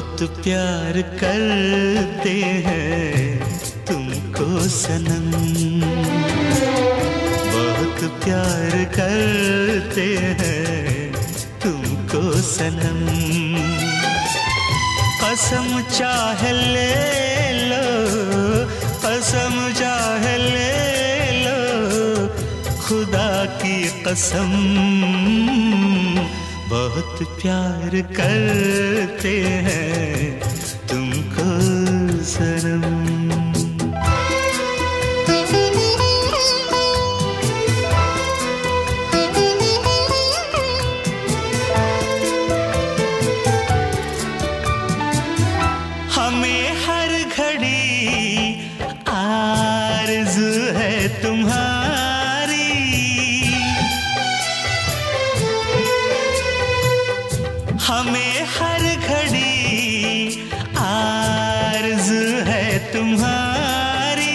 बहुत प्यार करते हैं तुमको सनम, बहुत प्यार करते हैं तुमको सनम। कसम चाहे ले लो, कसम चाहे ले लो, खुदा की कसम, बहुत प्यार करते हैं तुमको सनम। हमें हर घड़ी आरज़ू है तुम्हारी, हमें हर घड़ी आरज़ू है तुम्हारी।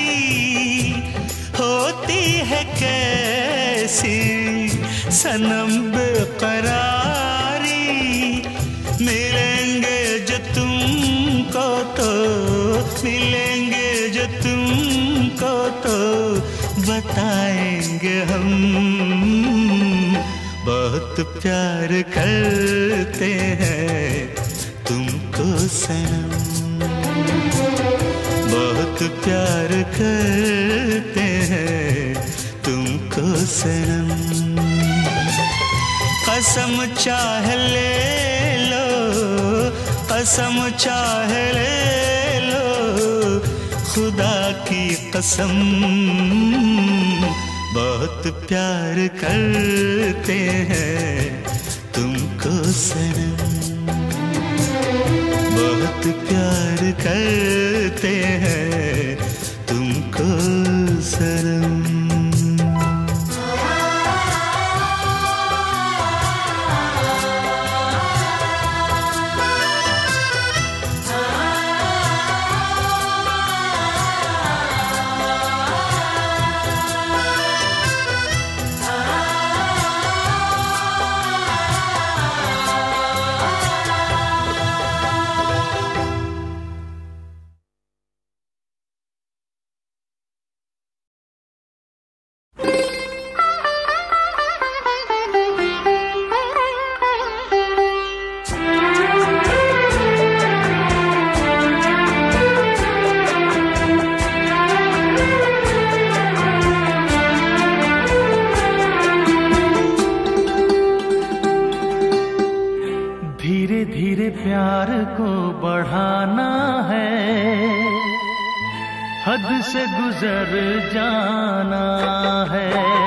होती है कैसी सनम बेकरारी, मिलेंगे जो तुमको तो, मिलेंगे जो तुमको तो बताएंगे हम, बहुत प्यार करते हैं तुमको सनम, बहुत प्यार करते हैं तुमको सनम। कसम चाहे ले लो, कसम चाहे ले लो, खुदा की कसम, बहुत प्यार करते हैं तुमको सनम, बहुत प्यार करते हैं तुमको सनम। धीरे धीरे प्यार को बढ़ाना है, हद से गुजर जाना है।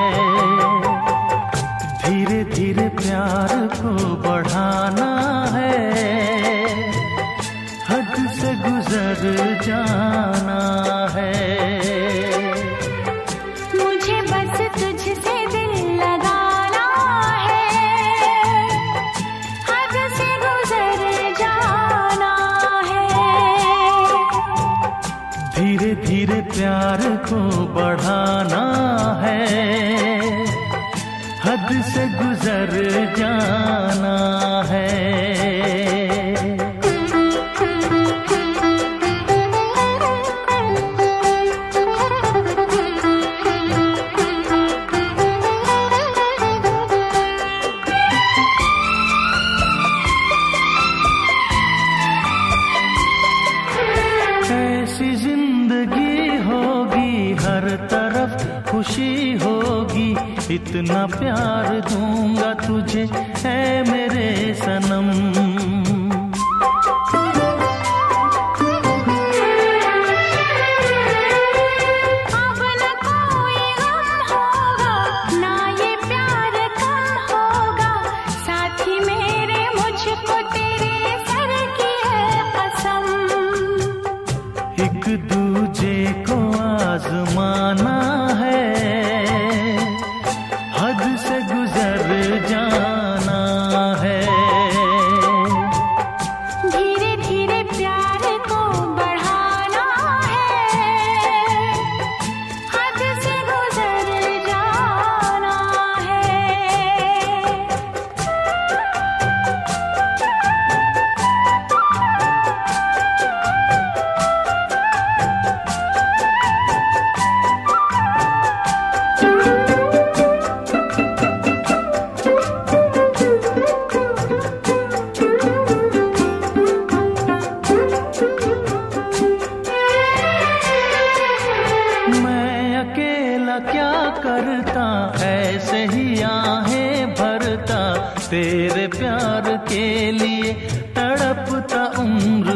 धीरे धीरे प्यार को बढ़ाना है, हद से गुजर जाना है। मुझे बस तुझसे दिल लगाना है, हद से गुजर जाना है। धीरे धीरे प्यार को बढ़ाना है, हद से गुजर जाना है। ऐसी जिंदगी होगी, हर तरफ खुशी होगी, इतना प्यार दूंगा तुझे है मेरे सनम। अब न कोई गम होगा, ना ये प्यार कम होगा, साथी मेरे मुझको तेरे सर की है कसम। एक दूजे को आजमाना है, हद से गुजर जाना है। धीरे धीरे प्यार को बढ़ाना है, हद से गुजर जाना है।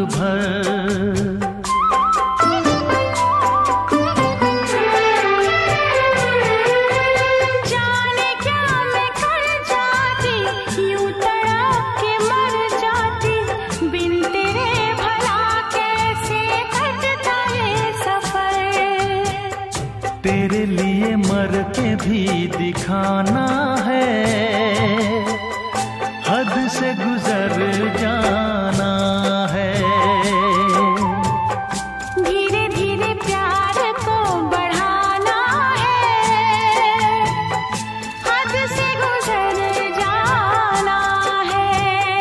भर। जाने क्या मैं कर जाती, यूं तड़प के मर जाती, बिन तेरे भला कैसे कटता ये सफर। तेरे लिए मर के भी दिखाना है, हद से गुजर जाना है। धीरे धीरे प्यार को बढ़ाना है, हद से गुजर जाना है।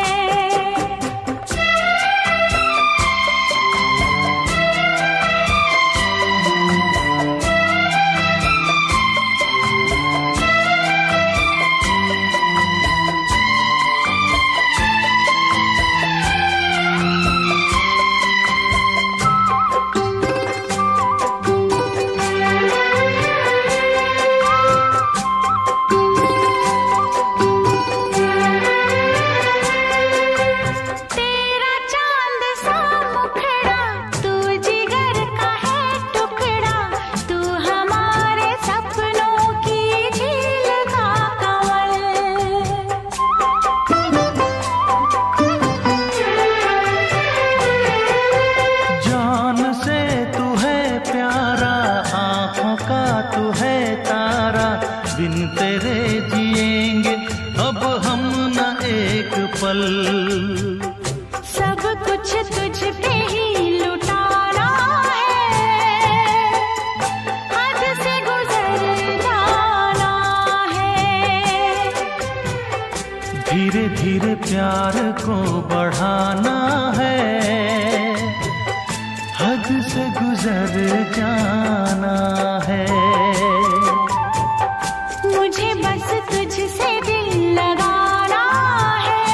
तेरा चांद सा मुखड़ा, तू जिगर का है टुकड़ा, तू हमारे सपनों की झील का कमल। जान से तू है प्यारा, आँखों का तू है तारा, बिन तेरे जिएंगे अब हम न एक पल। सब कुछ तुझ पे ही लुटाना है, हद से गुजर जाना है। धीरे धीरे प्यार को बढ़ाना है, हद से गुजर जाना है। मुझे बस तुझसे दिल लगाना है,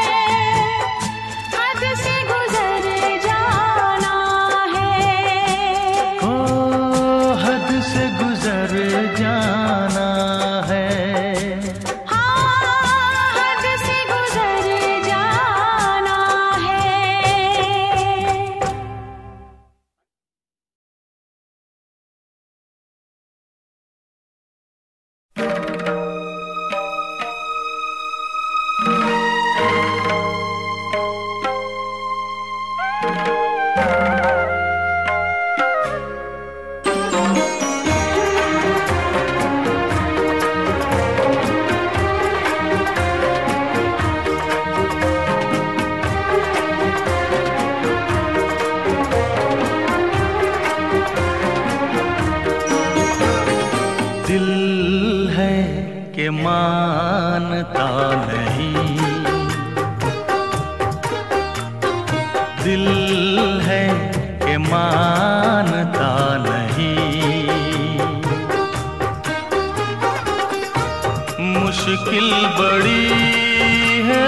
हद से गुजर जाना है। ओ हद से गुजर जाना है। हाँ, हद से गुजर जाना है। दिल है कि मानता नहीं, दिल है कि मानता नहीं, मुश्किल बड़ी है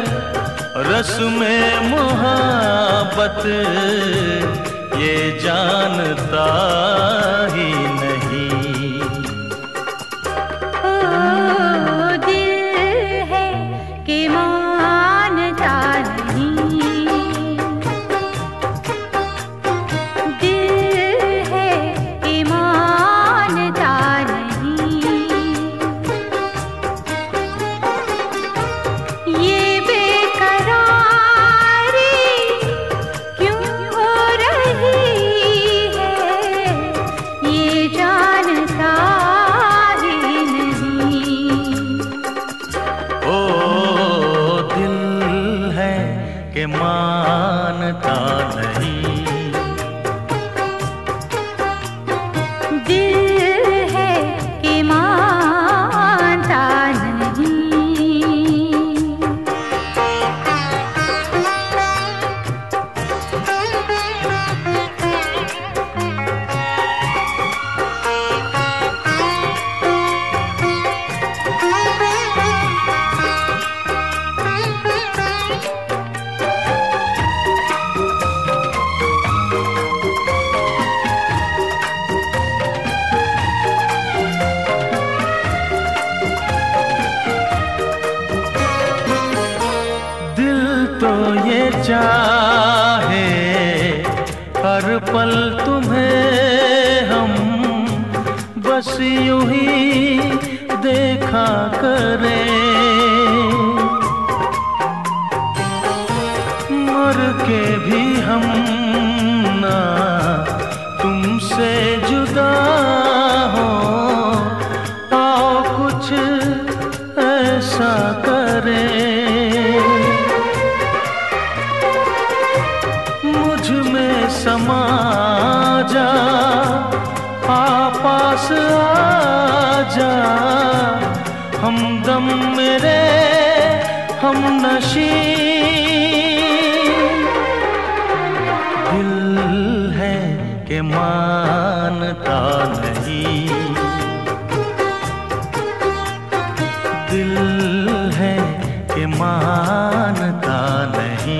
रस्म मोहब्बत, ये जानता ही नहीं। ओ दिल है कि मानता नहीं, दिल है कि मानता नहीं, ये बेकरारी क्यों हो रही है, ये जानता ही नहीं। ओ दिल है कि मानता नहीं, दिल है कि मानता नहीं। पल तुम्हें हम बस यूं ही देखा करें, मर के भी हम ना तुमसे जुदा हो, आओ कुछ ऐसा करें। मुझ में समा जा, पास आ जा, हमदम मेरे हम नशी। दिल है कि मानता नहीं, दिल है कि मानता नहीं।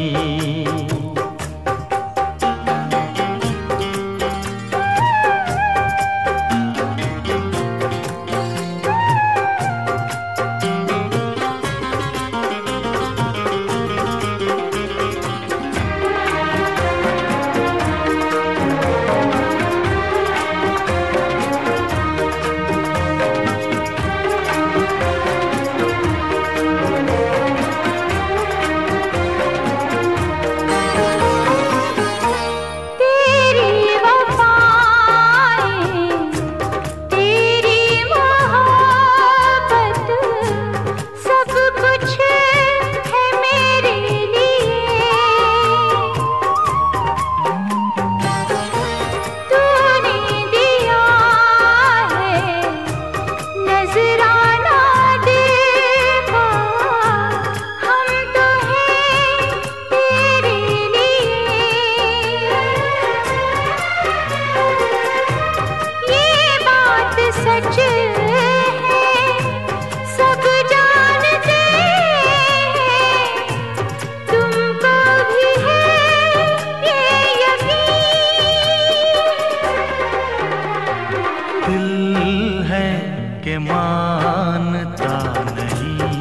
मानता नहीं,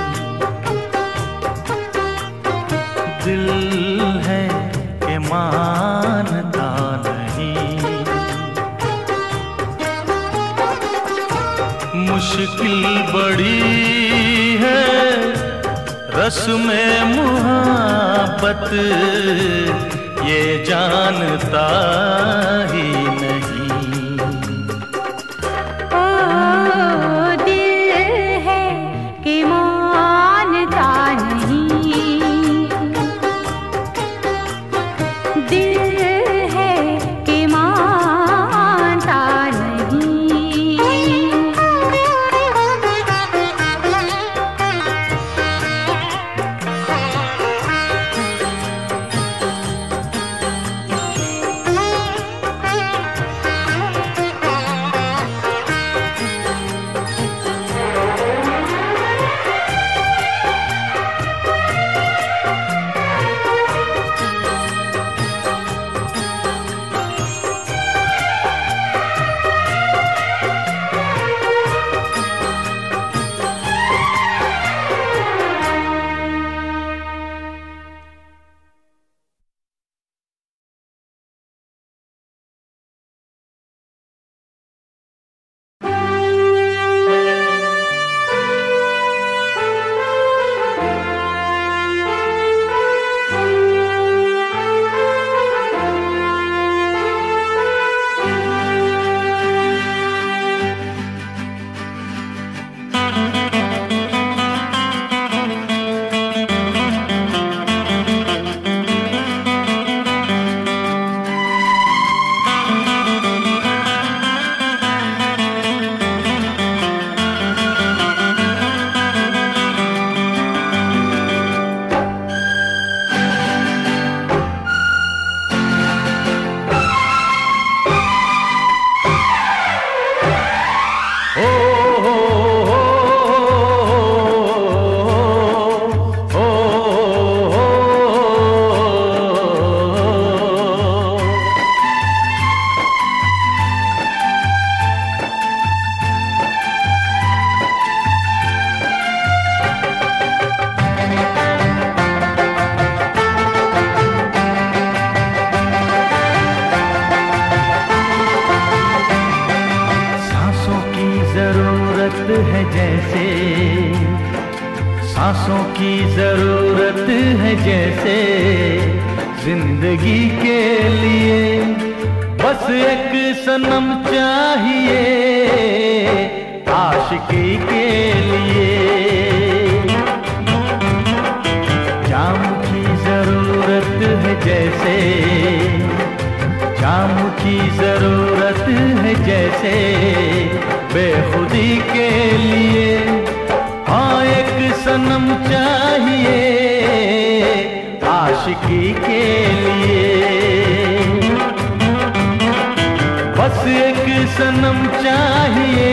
दिल है कि मानता नहीं। मुश्किल बड़ी है रस्म मुहब्बत, ये जानता ही नहीं। सांसों की जरूरत है जैसे जिंदगी के लिए, बस एक सनम चाहिए आशिकी के लिए। जाम की जरूरत है जैसे, जाम की जरूरत है जैसे बेखुदी के लिए। हाँ एक सनम चाहिए आशिकी के लिए, बस एक सनम चाहिए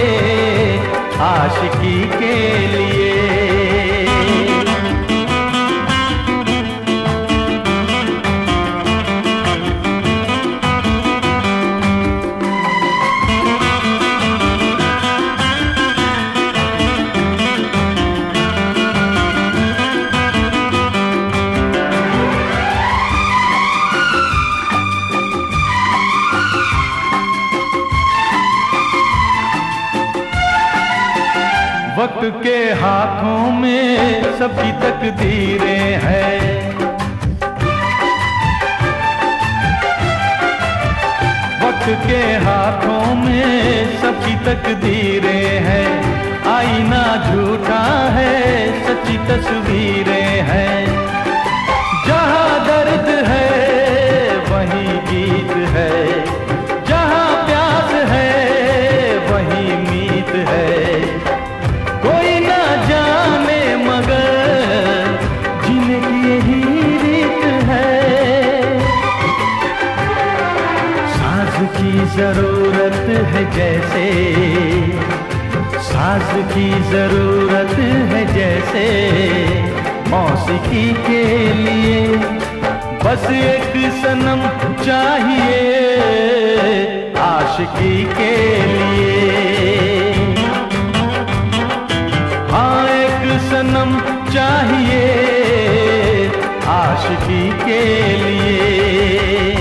आशिकी के लिए। वक्त के हाथों में सबकी तकदीरें हैं, वक्त के हाथों में सबकी तकदीरें हैं। आईना झूठा है सच्ची तस्वीरें हैं, जहाँ दर्द है वहीं गीत है, जहाँ प्यास है वहीं मीत है। कोई ना जाने मगर जीने की यही रीत है। साज की जरूरत है जैसे, साज की जरूरत है जैसे मौसीकी के लिए, बस एक सनम चाहिए आशिकी के लिए। हाँ एक सनम चाहिए आशिकी के लिए।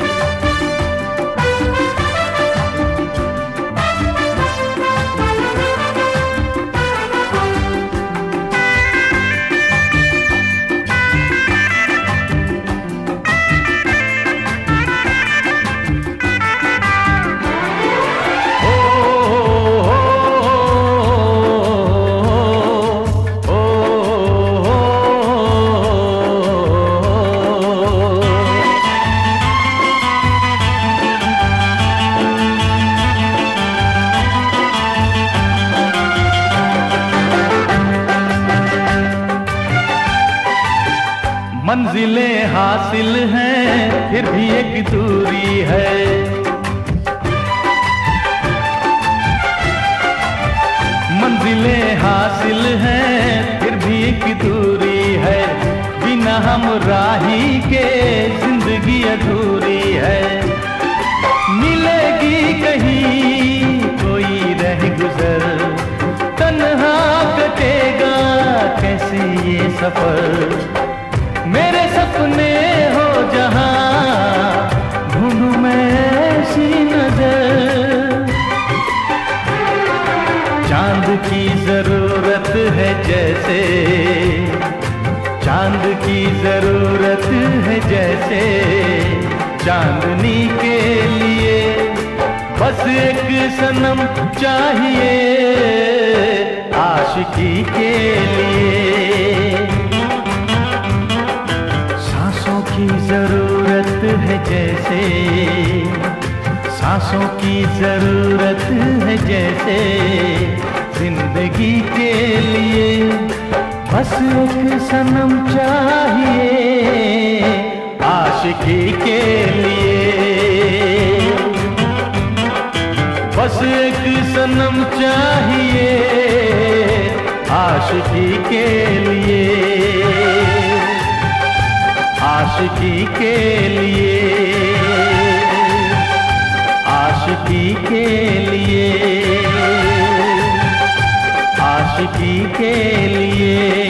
मंजिलें हासिल हैं फिर भी एक दूरी है, मंजिलें हासिल हैं फिर भी एक दूरी है। बिना हम राही के जिंदगी अधूरी है। मिलेगी कहीं कोई रह गुजर, तन्हा कटेगा कैसे ये सफर। मेरे सपने हो जहां ढूंढूं मैं ऐसी नजर। चांद की जरूरत है जैसे, चांद की जरूरत है जैसे चांदनी के लिए, बस एक सनम चाहिए आशिकी के लिए। सांसों की जरूरत है जैसे, सांसों की जरूरत है जैसे जिंदगी के लिए, बस एक सनम चाहिए आशिकी के लिए। बस एक सनम चाहिए आशिकी के लिए, आशिकी के लिए, आशिकी के लिए, आशिकी के लिए।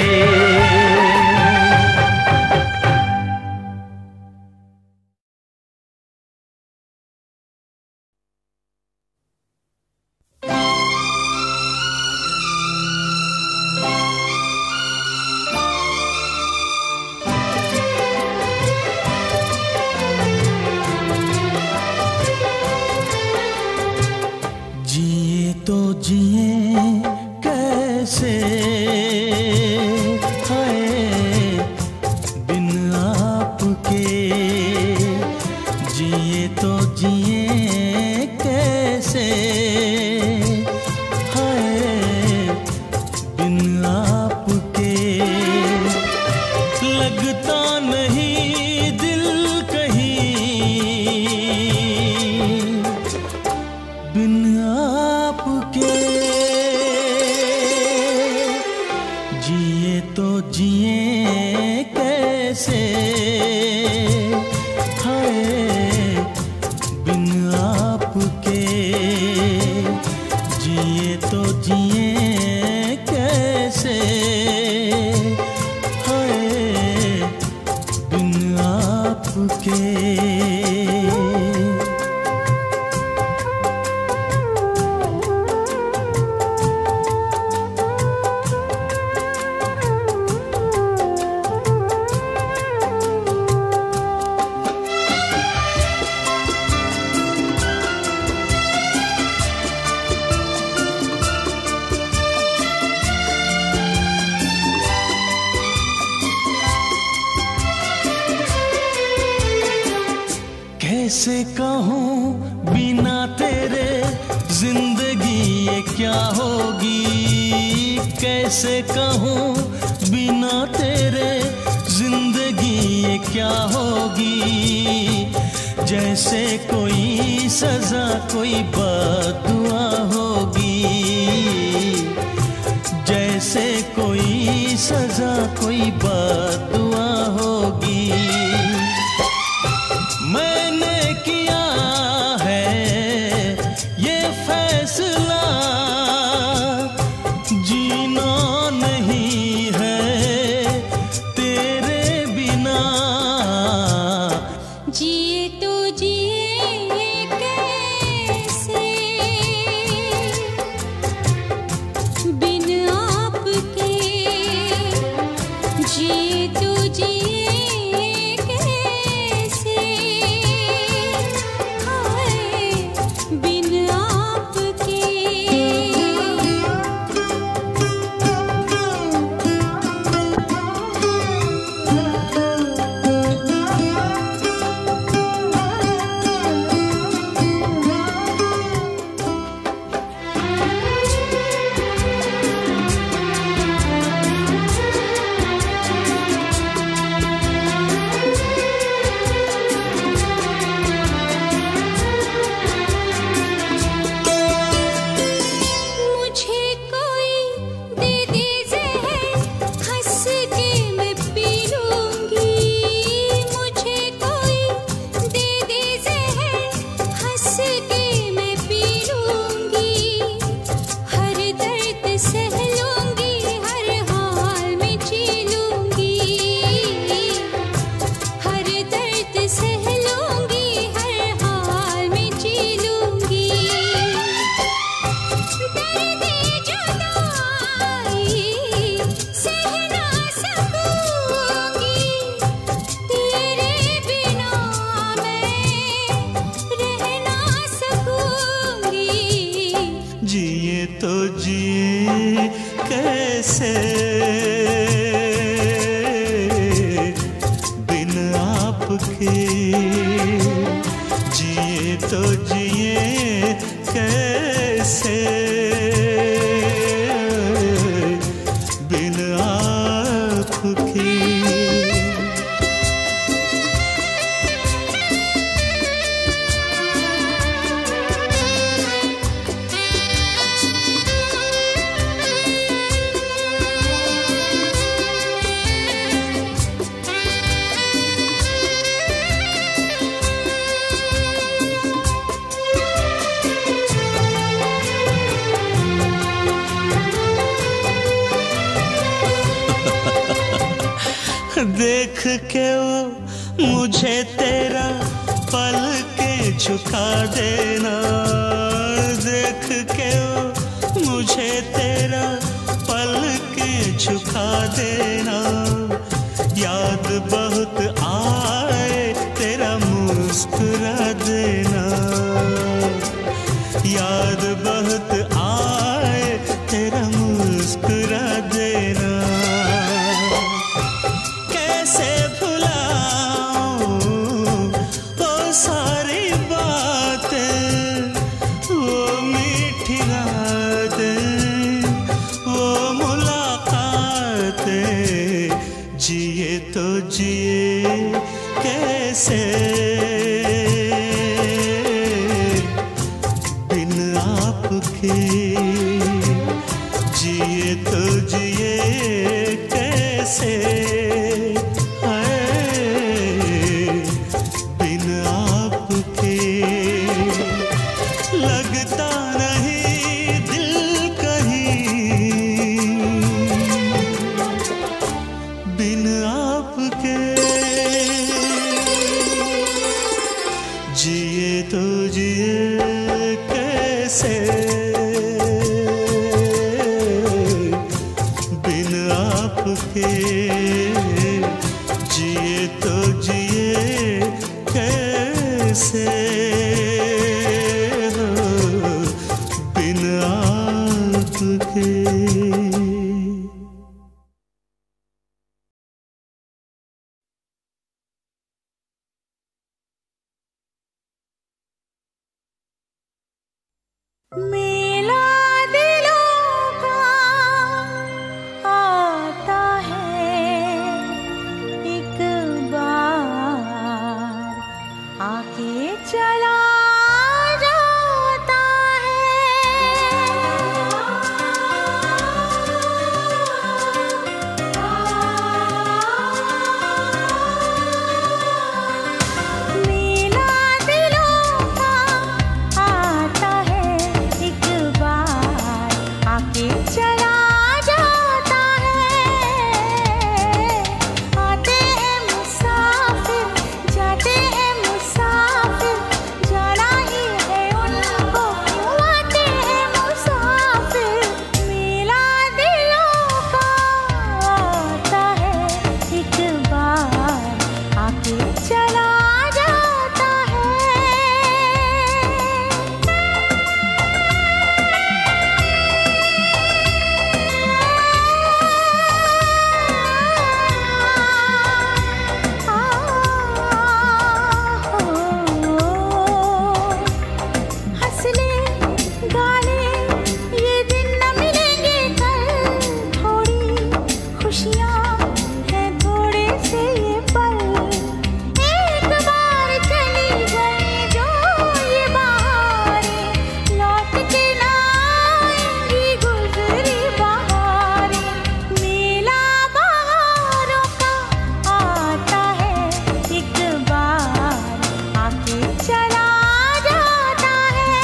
आपके। कैसे कहूँ बिना तेरे जिंदगी ये क्या होगी, कैसे कहूँ बिना तेरे जिंदगी ये क्या होगी। जैसे कोई सजा कोई बद्दुआ होगी, जैसे कोई सजा कोई बद्दुआ होगी। मैंने किया है ये फैसला, जीना नहीं है तेरे बिना। जिए तो जिए कैसे बिन आपके, जिए तो जिए कैसे हाय बिन आपके। मुझे कोई दे दे ज़हर, हंस के मैं पी लूंगी। मुझे कोई दे दे ज़हर, हंस के मैं पी लूंगी। हर दर्द सह लूंगी, हर हाल में जी लूंगी। हर दर्द सह लूंगी, हर हाल में जी लूंगी। दर्द जुदाई सह ना सकूंगी, तेरे बिना मैं रह ना सकूंगी। जिए तो जिए कैसे बिन आपके, जिए तो जिए कैसे बिन आपके। देख के वो मुझे तेरा पल के झुका देना, देख के वो मुझे तेरा पल के झुका देना। याद बहुत आए तेरा मुस्कुरा देना, याद बहुत आए तेरा मुस्कुरा देना। कैसे भुलाऊं वो सारी बातें, वो मीठी रातें, वो मुलाकातें। जिए तो जिए कैसे बिन आपके, जिए तो जिए कैसे बिन आपके। लगता नहीं दिल कहीं बिन आपके। कैसे हो बिन आपके। मेला दिलों का आता है एक बार, आके चला जाता है। मेला दिलों का आता है एक बार, आके चला जाता है। आते हैं मुसाफिर, जाते हैं मुसाफिर, जाना ही है उनको, क्यों आते हैं मुसाफिर। मेला दिलों का आता है एक बार, आके चला जाता है। हंसने गाने ये दिन न मिलेंगे कल, थोड़ी खुशियाँ हैं थोड़े से ये पल। एक बार चली गई जो ये बहारें, लौट के ना आएंगी गुजरी बहारें। मेला बहारों का आता है एक बार, आके चला जाता है।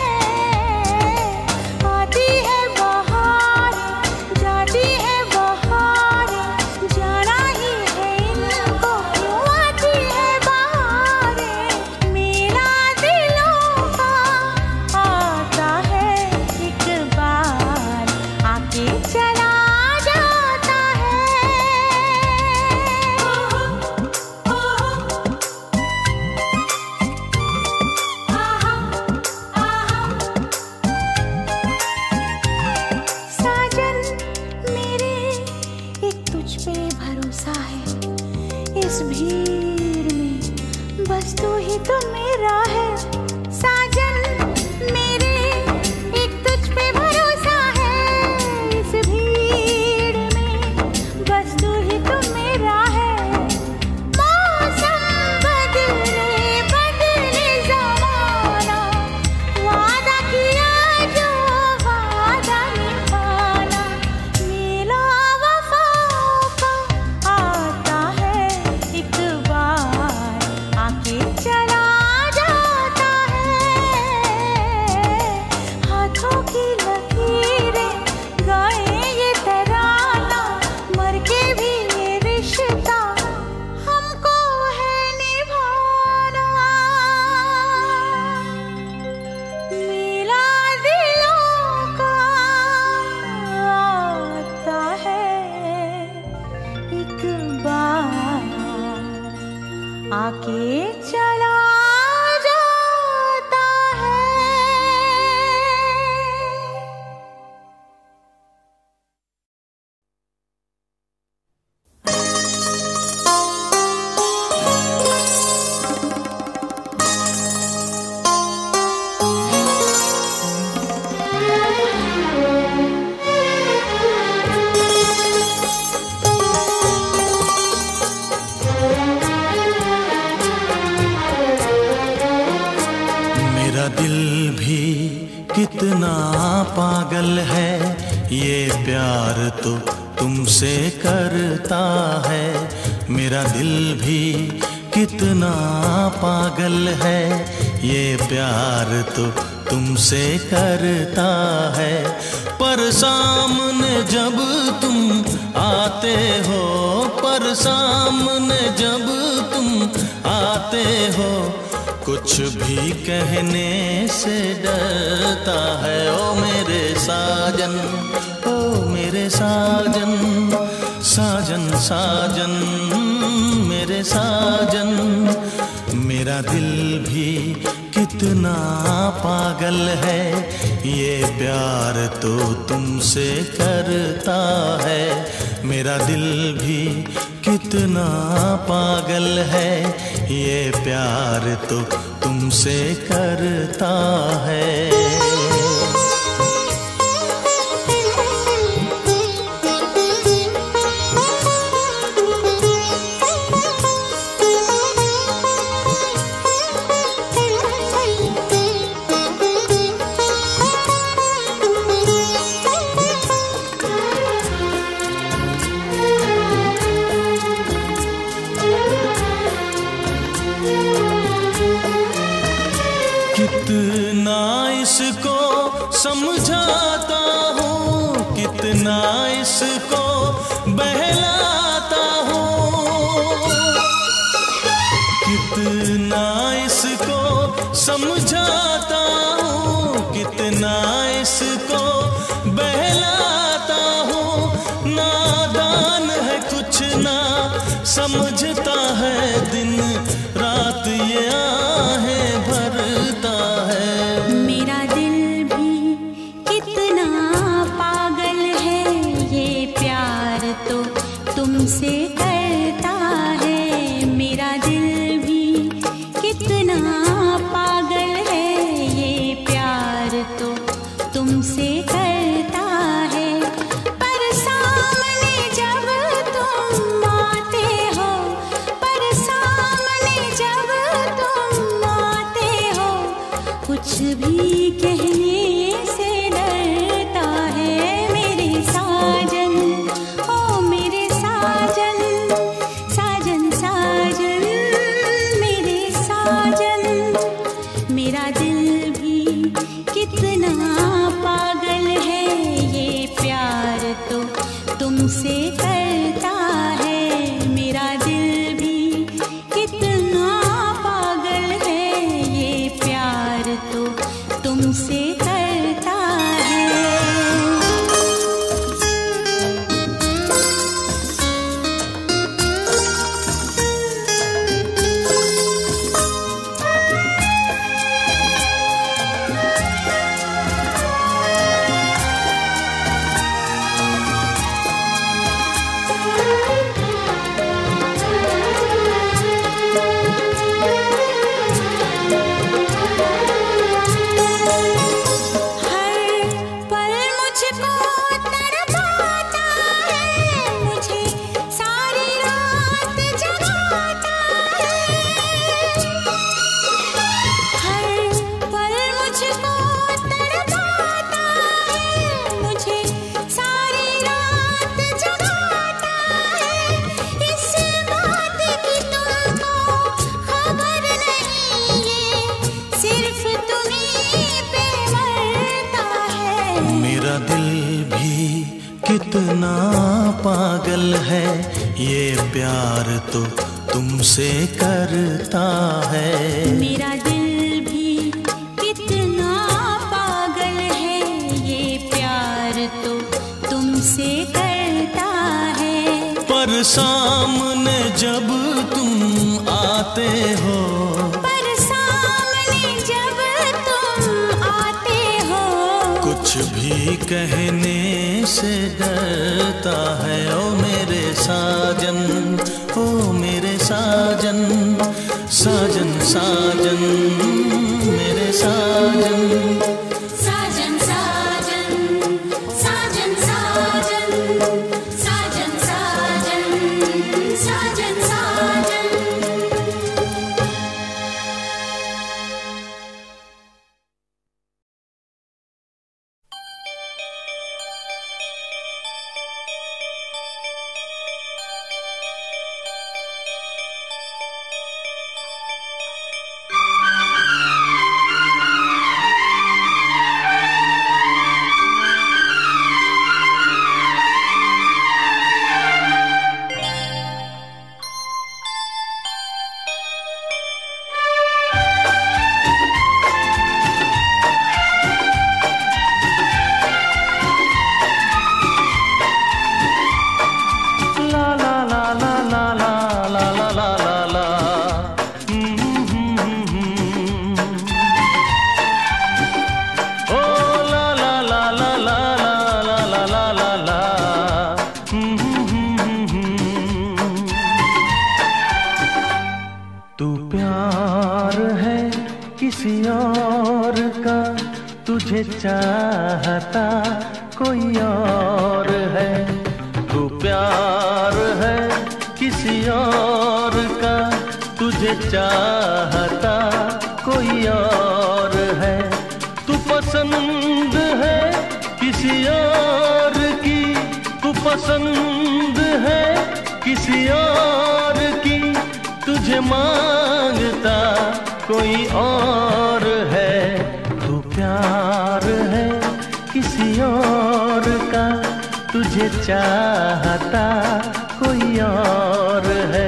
आती है बहारें, जाती है बहारें, जाना ही है इनको, क्यों आती है बहारें। मेला दिलों का आता है एक बार, आके चला जाता है। साजन मेरे एक तुझ पे भरोसा है, इस भीड़ में बस तू ही तो मेरा है। साजन मेरे एक तुझ पे भरोसा है, इस भीड़ में बस तू ही तो मेरा है। मौसम बदले बदले ज़माना, वादा किया जो वादा निभाना। मेला वफ़ाओं का आता है एक बार, आके चला जाता है। हाथों की लकीरें गाएं ये तराना, मर के भी ये रिश्ता हमको है निभाना। मेला दिलों का आता है एक बार, आके चला जाता है। मेरा दिल भी कितना पागल है, ये प्यार तो तुमसे करता है। मेरा दिल भी कितना पागल है, ये प्यार तो तुमसे करता है। पर सामने जब तुम आते हो, पर सामने जब तुम आते हो, कुछ भी कहने से डरता है। ओ मेरे साजन, ओ मेरे साजन, साजन साजन मेरे साजन। मेरा दिल भी कितना पागल है, ये प्यार तो तुमसे करता है। मेरा दिल भी कितना पागल है, ये प्यार तो तुमसे करता है। कितना इसको समझाता हूँ, कितना इसको बहलाता हूँ, कितना इसको समझाता हूँ, कितना इसको बहलाता हूँ। नादान है कुछ ना समझता है, दिन रात ये आहें भरता है। मेरा दिल भी कितना पागल है, ये प्यार तो तुमसे करता है। मेरा दिल भी कितना पागल है, ये प्यार तो तुमसे करता है। पर सामने जब तुम आते हो, पर सामने जब तुम आते हो, कुछ भी कहने से डरता है। मेरे साजन, ओ मेरे साजन, साजन साजन, मेरे साजन। मेरा दिल भी कितना पागल है, ये प्यार तो तुमसे करता है। मेरा दिल भी कितना पागल है, ये प्यार तो तुमसे करता है। कितना पागल है, ये प्यार तो तुमसे करता है। मेरा दिल भी कितना पागल है, ये प्यार तो तुमसे करता है। पर सामने जब तुम आते हो, पर सामने जब तुम आते हो, कुछ भी कहने से डरता है। ओ मेरे साजन, ओ मेरे साजन, साजन साजन, मेरे साजन। साजन साजन, साजन साजन, साजन साजन, साजन साजन। प्यार है किसी और का, तुझे चाहता कोई और है। तू प्यार है किसी और का, तुझे चाहता कोई और है। तू पसंद है किसी और की, तू पसंद है किसी और की, तुझे मांगता कोई और है। तू प्यार है किसी और का, तुझे चाहता कोई और है।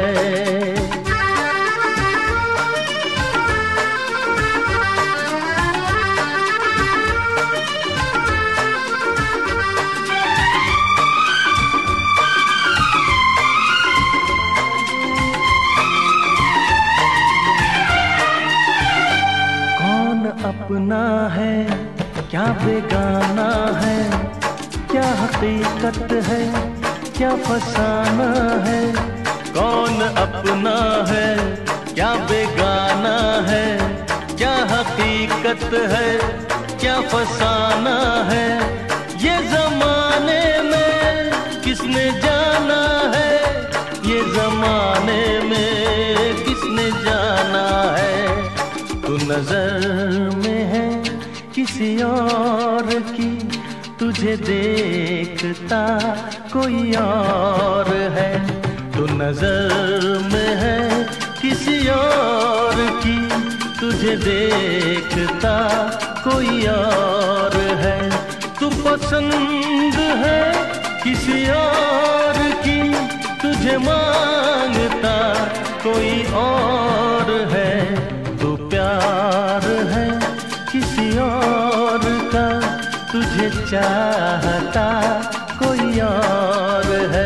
अपना है क्या बेगाना है, क्या हकीकत है क्या फसाना है। कौन अपना है क्या बेगाना है, क्या हकीकत है क्या फसाना है। ये जमाने में किसने जाना है, ये जमाने में किसने जाना है। तू नजर में है किसी और की, तुझे देखता कोई और है। तू नजर में है किसी और की, तुझे देखता कोई और है। तू पसंद है किसी और की, तुझे मांगता कोई और है। तू प्यार है किसी और का, तुझे चाहता कोई और है।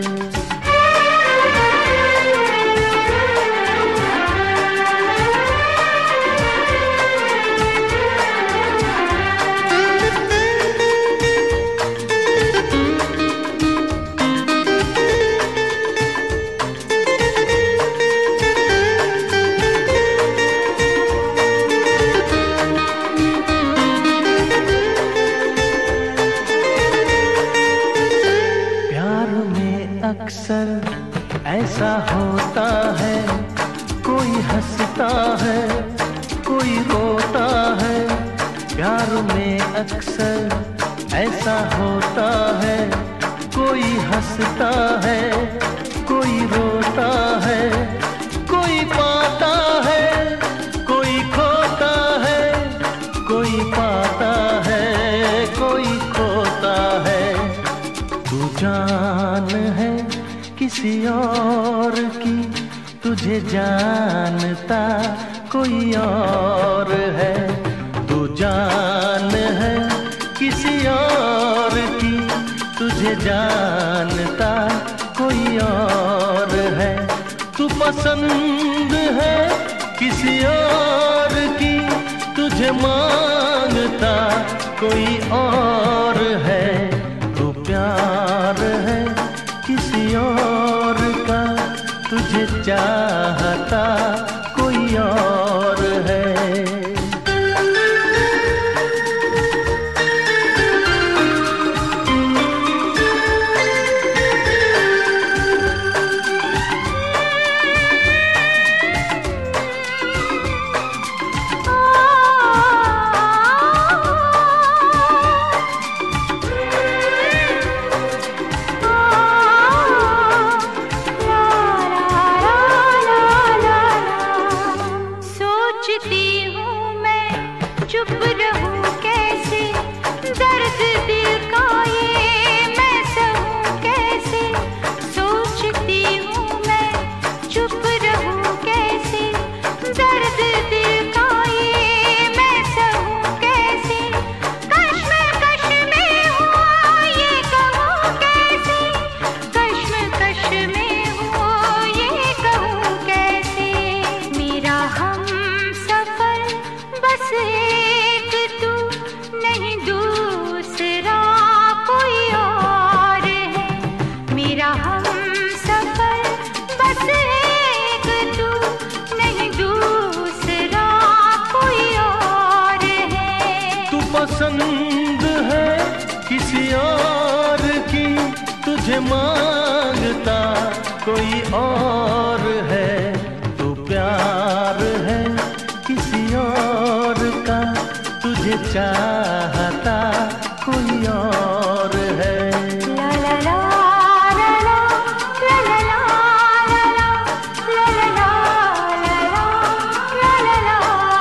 अक्सर ऐसा होता है, कोई हंसता है कोई रोता है। प्यार में अक्सर ऐसा होता है, कोई हंसता है कोई रोता है। कोई पाता है कोई खोता है, कोई पाता है कोई खोता है। तू जान है किसी और की, तुझे जानता कोई और है। तू जान है किसी और की, तुझे जानता कोई और है। तू पसंद है किसी और की, तुझे मांगता कोई और है। तू प्यार है किसी और का, तुझे चाहता कोई और है। एक तू मांगता कोई और है, तू प्यार है किसी और का, तुझे चाहता कोई और है। ला ला ला ला ला ला ला ला ला ला ला ला ला ला।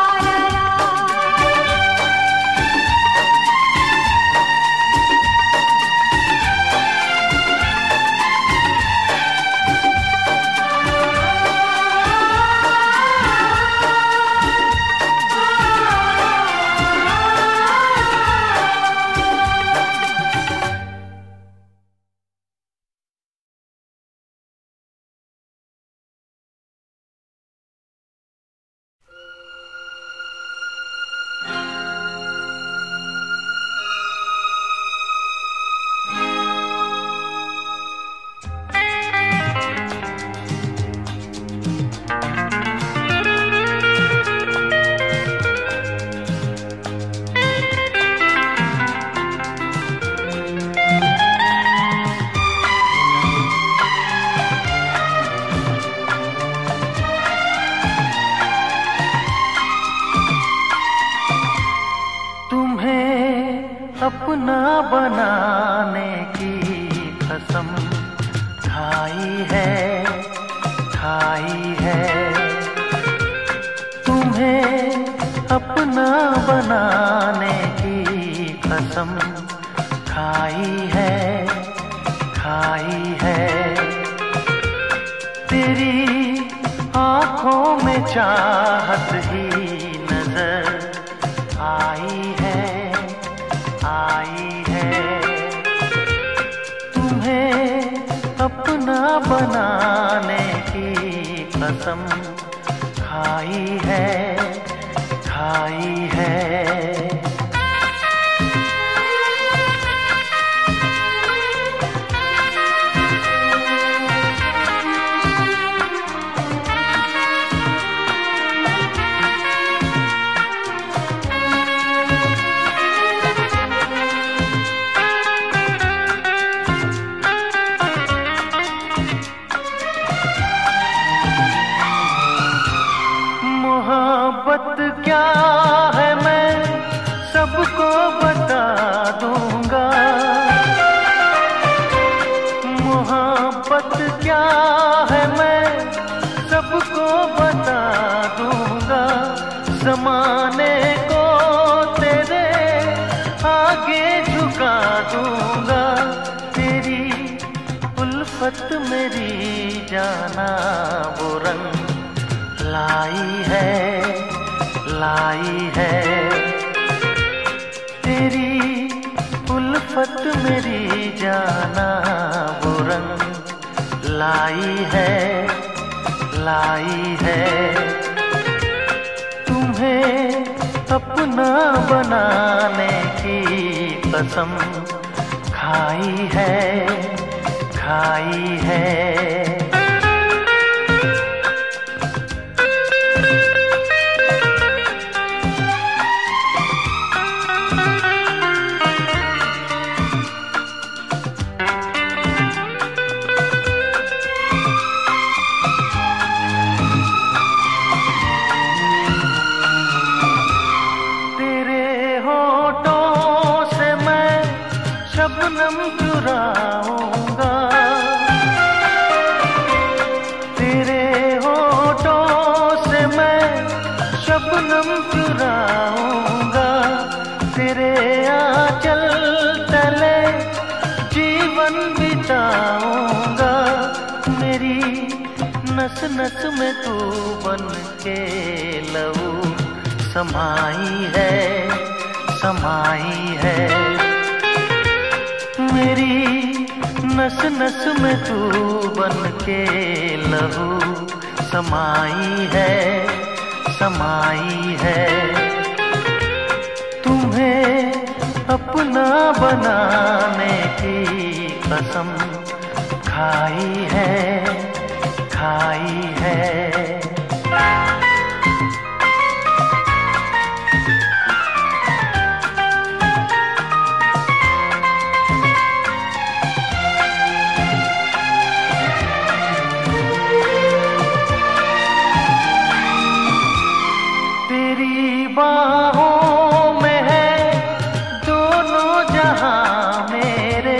अपना बनाने की कसम खाई है, तुम्हें अपना बनाने की कसम खाई है। तेरी आँखों में चाहत ही नजर आई है। तुम्हें अपना बनाने की कसम खाई है। मोहब्बत क्या है मैं सबको बता दूंगा, मोहब्बत क्या है मैं सबको बता दूंगा। ज़माने को तेरे आगे झुका दूंगा। तेरी उल्फत मेरी जाना वो रंग लाई है। तेरी उल्फत मेरी जाना वो रंग लाई है। तुम्हें अपना बनाने की कसम खाई है। शबनम चुराऊंगा, तेरे होठों से मैं शबनम चुराऊंगा। तेरे आंचल तले जीवन बिताऊंगा। मेरी नस नस में तू बन के लहू समाई है। मेरी नस नस में तू बन के लहू समाई है। तुम्हें अपना बनाने की कसम खाई है। तेरी बाहों में है दोनों जहां मेरे,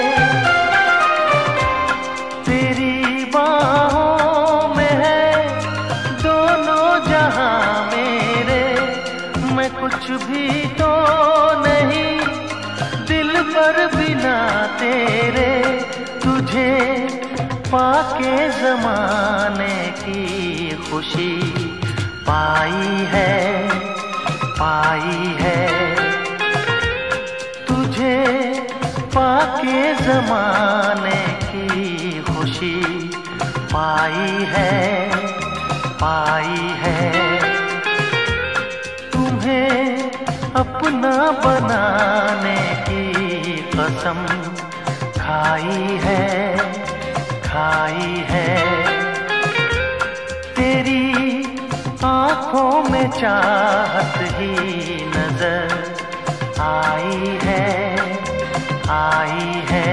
तेरी बाहों में है दोनों जहां मेरे। मैं कुछ भी तो नहीं दिल पर बिना तेरे, तुझे पाके ज़माने की खुशी पाई है, तुझे पाके ज़माने की खुशी पाई है। तुम्हें अपना बनाने की कसम खाई है। तेरी आँखों में चाहत ही नजर आई है।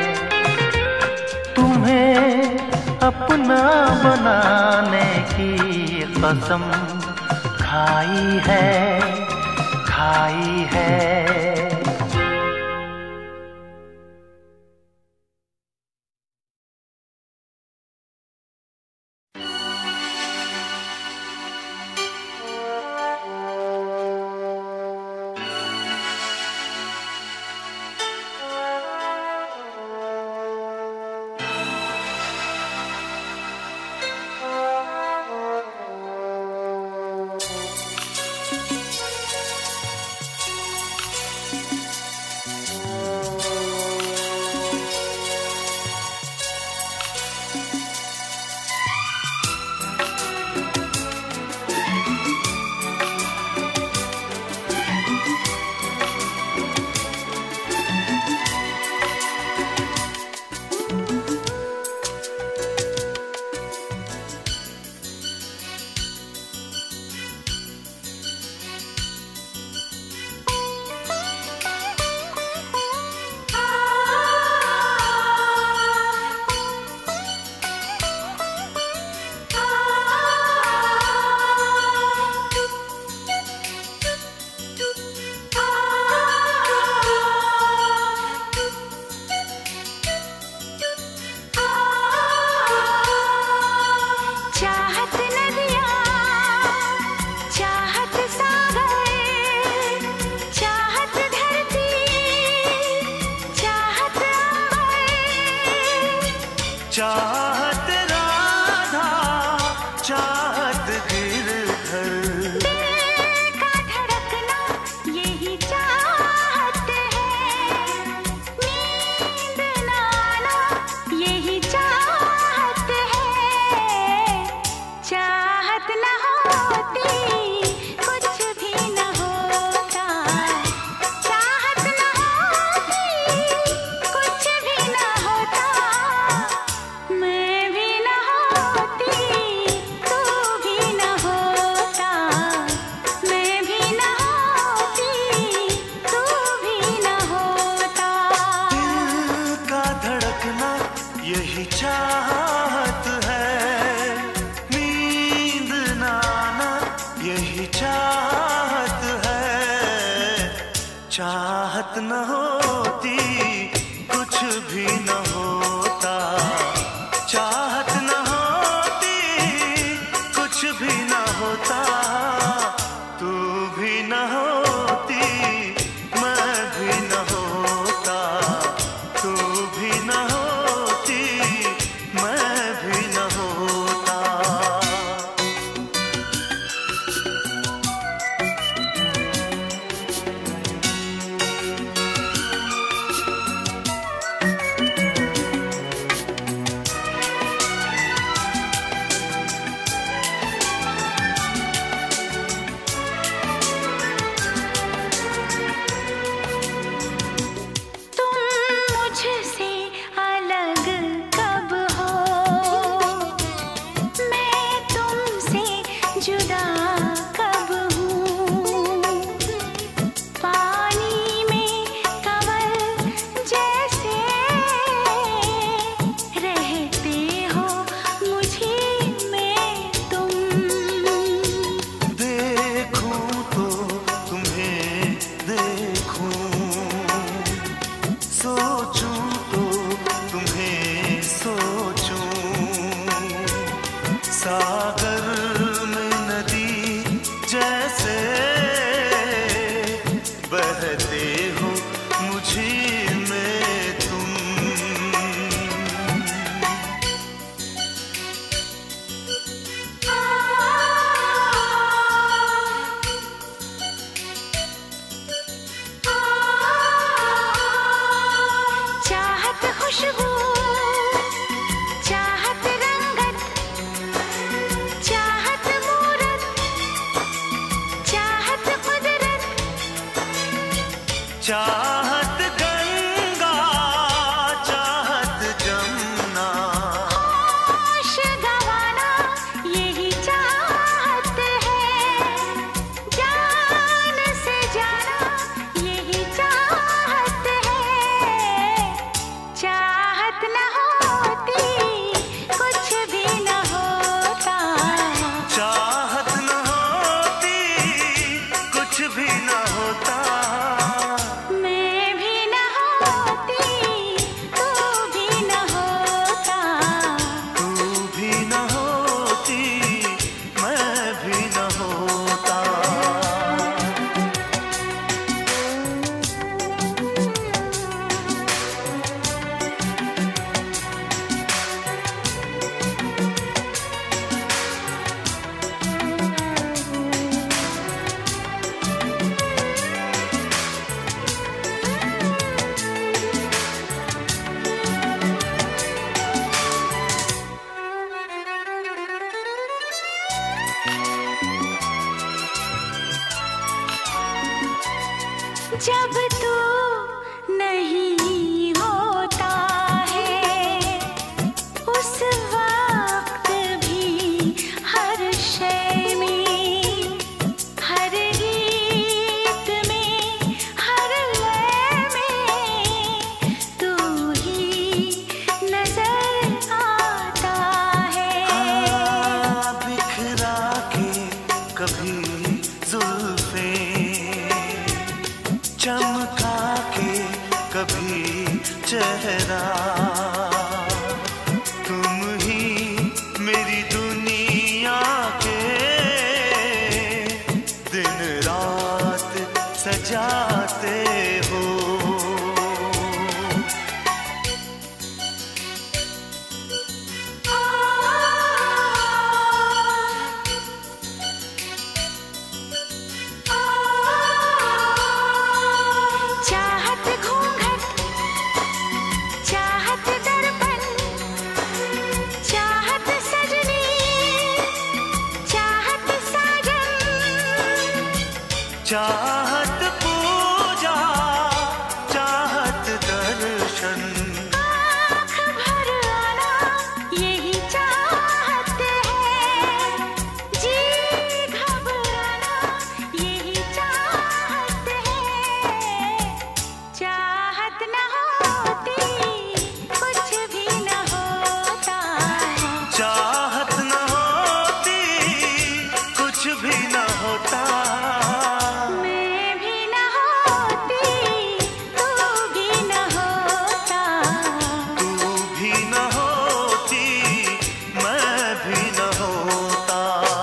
तुम्हें अपना बनाने की कसम खाई है। चाहत राधा चाहत गिरधर, दिल का धड़कना यही चाहत है, नींद नाना यही चाहत है। चाहत न होती कुछ भी न होता, चाहत न होती कुछ भी न होता। मैं भी न होती तू भी न होता, मैं भी न होती तू भी न होता। दिल का धड़कना यही चाहत है, नींद नाना यही चाहत है। चाहत न होती कुछ भी न होता, चाहत न होती कुछ भी न होता। तू भी न होती मैं भी न होता, तू भी न होती मैं भी न होता। चाहत गंगा चाहत जमुना, होश गंवाना यही चाहत है, जान से जाना यही चाहत है। चाहत न होती कुछ भी न होता, चाहत न होती कुछ भी न होता। मैं भी न होती तू भी न होता, तू भी न होती मैं भी न होता। जब तू नहीं होता है उस वक्त भी हर शय में, हर गीत में, हर लय में तू ही नजर आता है। बिखरा के कभी जुल्फे, चमका के कभी चेहरा, तुम ही मेरी दुनिया के दिन रात सजाते हो। चाहत घूंघट, चाहत दर्पण, चाहत सजनी, चाहत साजन, चाहत पूजा चाहत दर्शन, आँख भर आना यही चाहत है, जी घबराना यही चाहत है। चाहत न होती कुछ भी न होता, चाहत न होती कुछ भी न होता। मैं भी न होती तू भी न होता, तू भी न होती मैं भी न होता।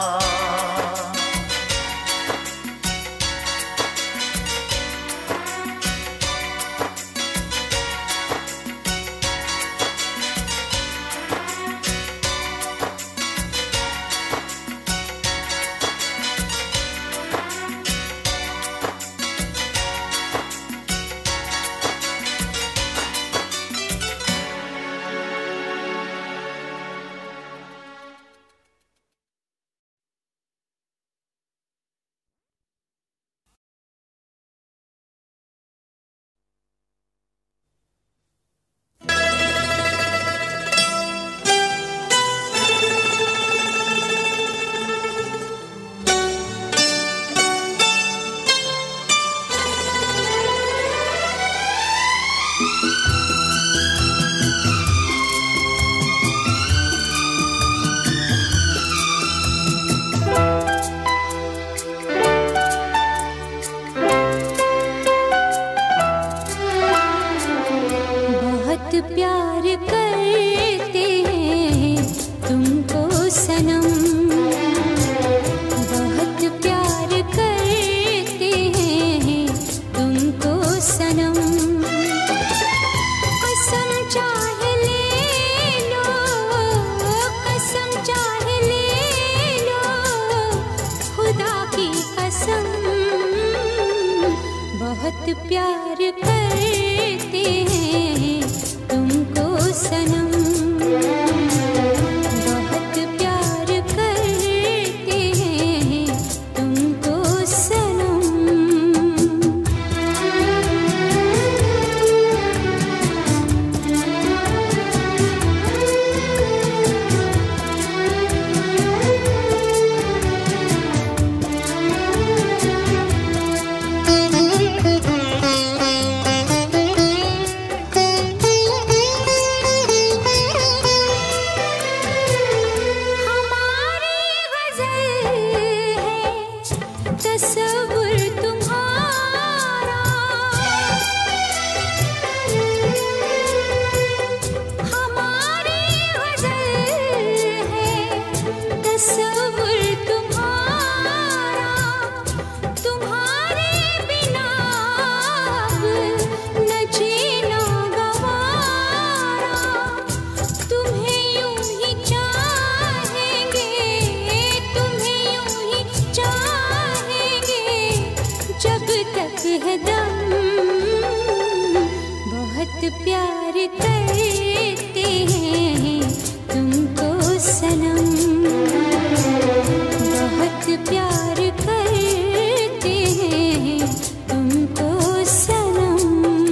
बहुत प्यार करते हैं तुमको सनम, बहुत प्यार करते हैं तुमको सनम। कसम चाहे ले लो, कसम चाहे ले लो, खुदा की कसम। बहुत प्यार करते हैं तुमको सनम, बहुत प्यार करते हैं तुमको सनम। है दम, बहुत प्यार करते हैं तुमको सनम, बहुत प्यार करते हैं तुमको सनम।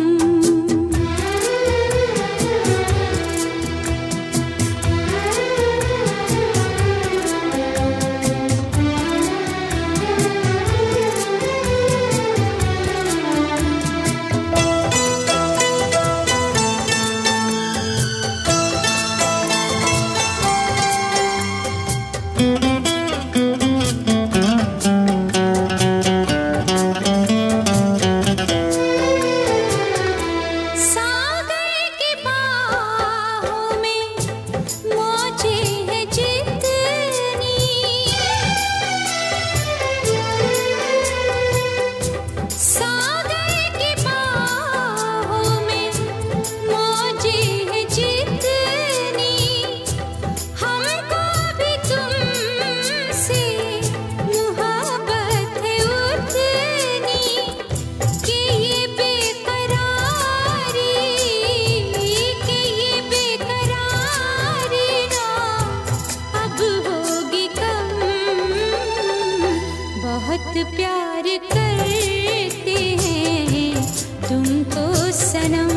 बहुत प्यार करते हैं तुमको सनम,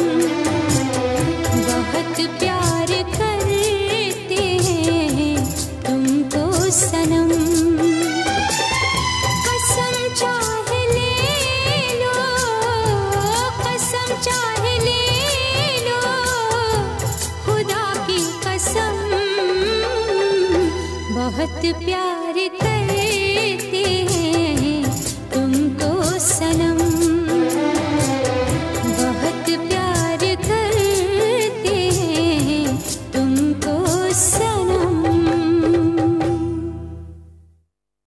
बहुत प्यार करते हैं तुमको सनम। कसम चाहे ले लो, कसम चाहे ले लो, खुदा की कसम, बहुत प्यार